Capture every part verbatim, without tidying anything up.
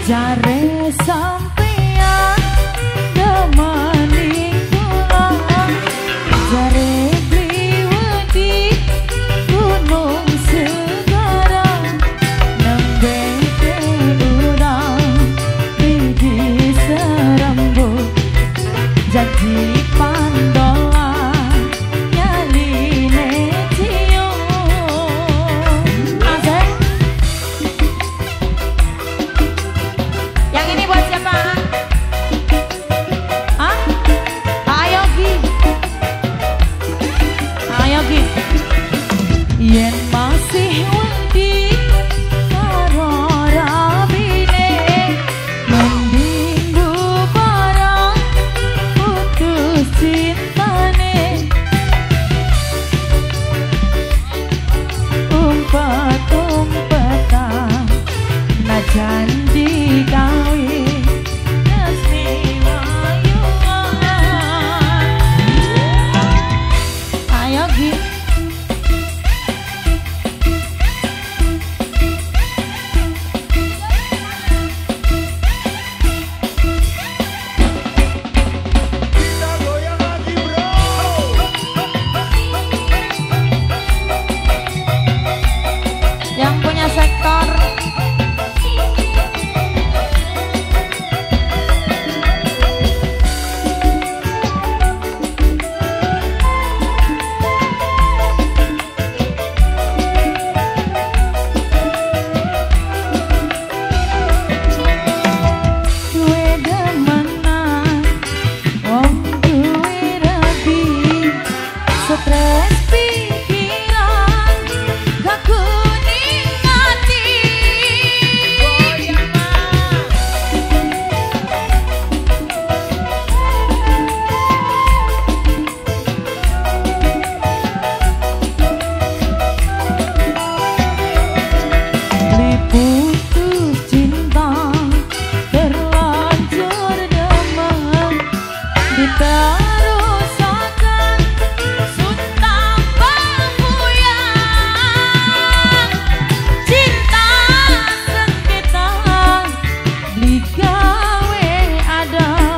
Jare sampeyan nemani kula, jare bliwedi gunung segara, nembe urang di serembut, janji pandola nyaline cium. Asik. Yang ini buat siapa? Hah? Ayo Gi. Ayo Gi. Yen masih wedi karo rabine, mending bubarang putus cintane. Umpet-umpetan najan digawe resmi wayuan. Ayo Gi. Kita goyang lagi bro. Yang punya sektor duwe demenan, wong duwe rabi, stres pikiran gak kuning hati. Beli putus cinta terlanjur demen, diterusakan suntang pembuyang. Cinta sengketa beli gawe adem,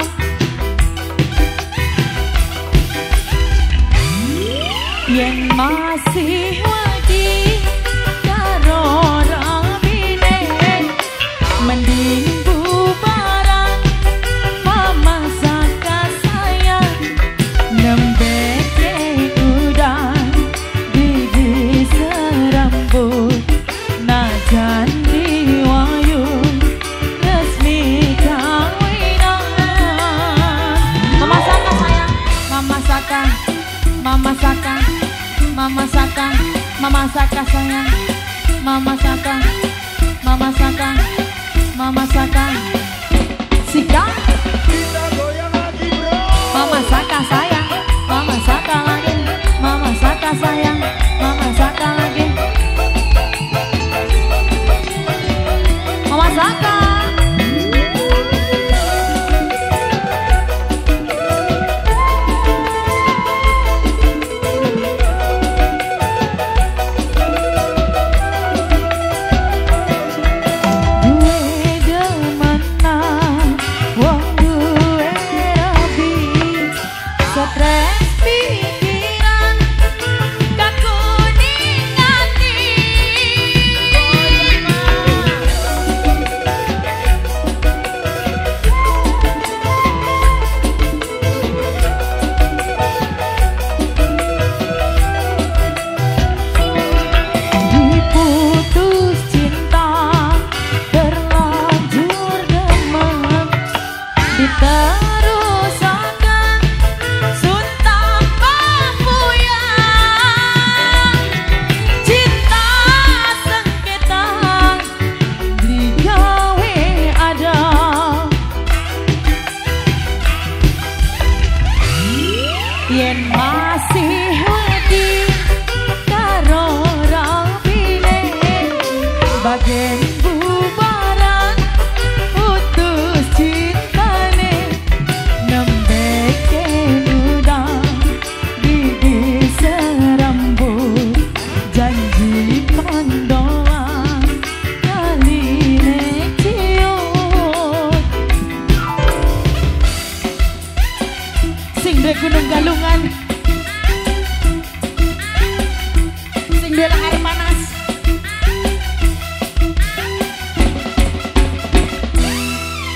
yen masih wedi karo rabine, mending bubaran mama saka sayang, nembe udan di serembut, najan diwayun resmi kawinan. Mama saka sayang, mama saka, mama saka, mama saka, mama saka sayang, mama saka, mama saka, mama saka. Sika, Kita goyang lagi bro. mama saka sayang, mama saka lagi, mama saka sayang, mama saka lagi, mama saka.